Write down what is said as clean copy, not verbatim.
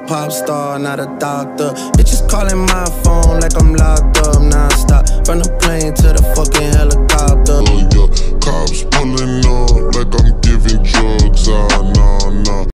pop star, not a doctor. Bitches calling my phone like I'm locked